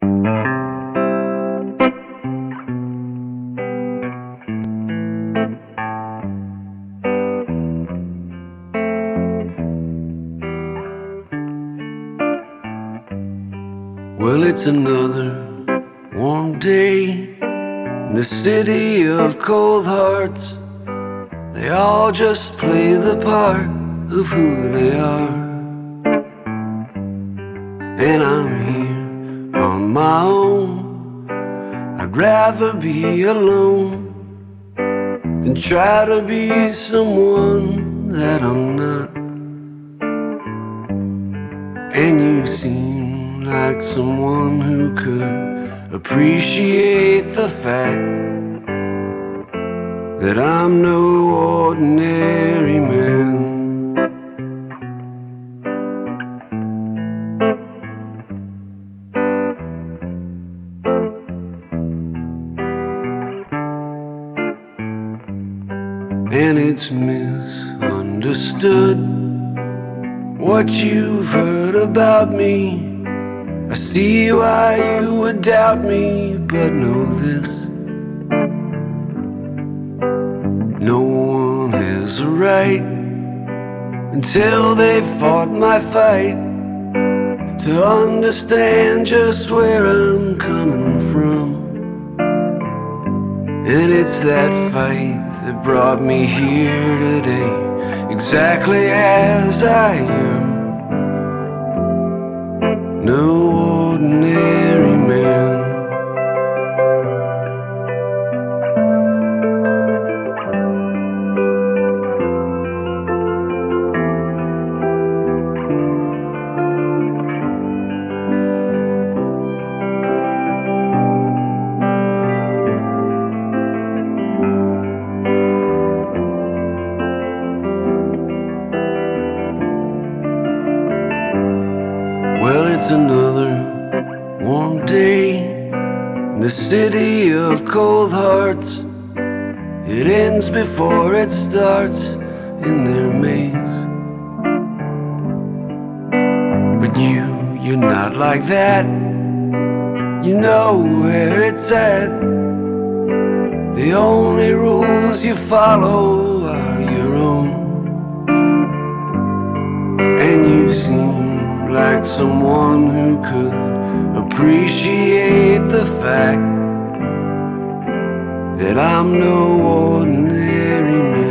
Well, it's another warm day in the city of cold hearts. They all just play the part of who they are. And I'm here on my own. I'd rather be alone than try to be someone that I'm not. And you seem like someone who could appreciate the fact that I'm no ordinary man. And it's misunderstood what you've heard about me. I see why you would doubt me, but know this: no one has a right, until they've fought my fight, to understand just where I'm coming from. And it's that fight that brought me here today, exactly as I am. No ordinary man. Well, it's another warm day in the city of cold hearts. It ends before it starts in their maze. But you're not like that. You know where it's at. The only rules you follow are your own. And you seem like someone who could appreciate the fact that I'm no ordinary man.